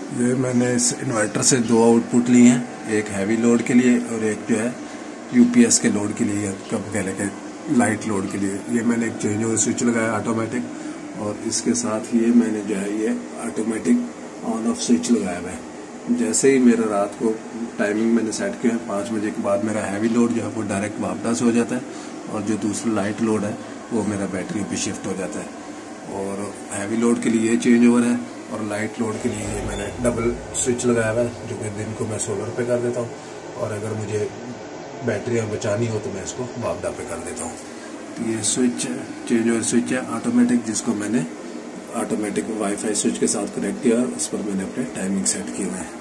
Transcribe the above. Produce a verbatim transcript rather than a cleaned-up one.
ये मैंने इस इन्वर्टर से दो आउटपुट लिए हैं, एक हैवी लोड के लिए और एक जो है यूपीएस के लोड के लिए, कब कहने के लाइट लोड के लिए। ये मैंने एक चेंज ओवर स्विच लगाया ऑटोमेटिक, और इसके साथ ये मैंने जो है ये ऑटोमेटिक ऑन ऑफ स्विच लगाया हुआ है। जैसे ही मेरा रात को टाइमिंग मैंने सेट किया है, पाँच बजे के बाद मेरा हैवी लोड जो है वो डायरेक्ट वापस हो जाता है, और जो दूसरा लाइट लोड है वो मेरा बैटरी पे शिफ्ट हो जाता है। और हैवी लोड के लिए ये चेंज ओवर है, और लाइट लोड के लिए ये मैंने डबल स्विच लगाया हुआ है, जो कि दिन को मैं सोलर पे कर देता हूँ, और अगर मुझे बैटरियाँ बचानी हो तो मैं इसको वापडा पे कर देता हूँ। तो ये स्विच चेंज ओवर स्विच है ऑटोमेटिक, जिसको मैंने ऑटोमेटिक वाईफाई स्विच के साथ कनेक्ट किया, उस पर मैंने अपने टाइमिंग सेट किए हुए हैं।